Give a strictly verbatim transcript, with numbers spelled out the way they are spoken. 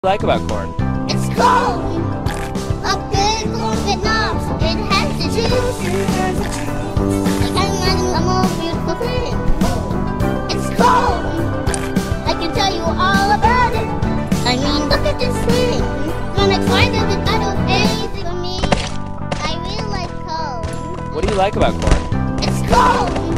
Like about corn? It's cold! A good corn that knobs. It has the juice. I can't imagine a more beautiful thing. It's cold! I can tell you all about it. I mean, look at this thing. I'm excited that I do anything for me. I really like cold. What do you like about corn? It's cold!